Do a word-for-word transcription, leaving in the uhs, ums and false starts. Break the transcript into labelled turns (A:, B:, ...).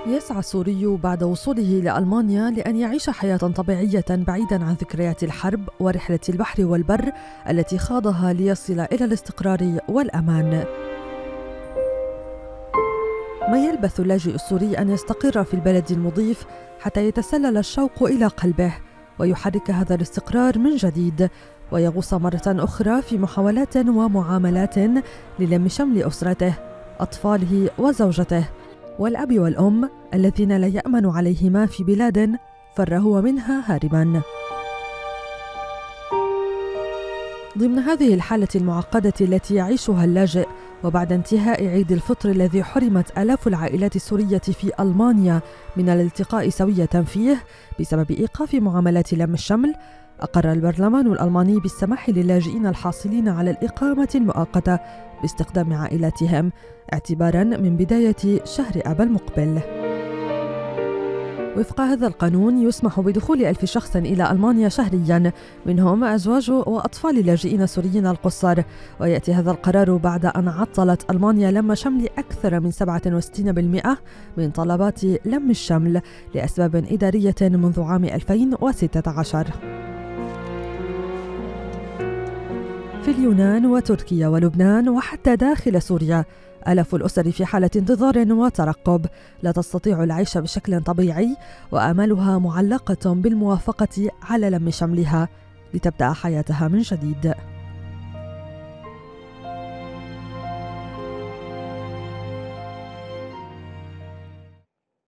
A: يسعى السوري بعد وصوله لألمانيا لأن يعيش حياة طبيعية بعيداً عن ذكريات الحرب ورحلة البحر والبر التي خاضها ليصل إلى الاستقرار والأمان. ما يلبث اللاجئ السوري أن يستقر في البلد المضيف حتى يتسلل الشوق إلى قلبه ويحرك هذا الاستقرار من جديد، ويغوص مرة أخرى في محاولات ومعاملات للم شمل أسرته، أطفاله وزوجته والأب والأم الذين لا يأمن عليهما في بلاد فر هو منها هارباً. ضمن هذه الحالة المعقدة التي يعيشها اللاجئ، وبعد انتهاء عيد الفطر الذي حرمت آلاف العائلات السورية في ألمانيا من الالتقاء سوية فيه بسبب إيقاف معاملات لم الشمل، أقر البرلمان الألماني بالسماح للاجئين الحاصلين على الإقامة المؤقتة باستخدام عائلاتهم اعتباراً من بداية شهر آب المقبل. وفق هذا القانون يسمح بدخول ألف شخص إلى ألمانيا شهرياً، منهم أزواج وأطفال اللاجئين السوريين القُصّر، ويأتي هذا القرار بعد أن عطلت ألمانيا لم شمل أكثر من سبعة وستين بالمئة من طلبات لم الشمل لأسباب إدارية منذ عام ألفين وستة عشر. في اليونان وتركيا ولبنان وحتى داخل سوريا، آلاف الأسر في حالة انتظار وترقب، لا تستطيع العيش بشكل طبيعي، وآمالها معلقة بالموافقة على لم شملها لتبدأ حياتها من جديد.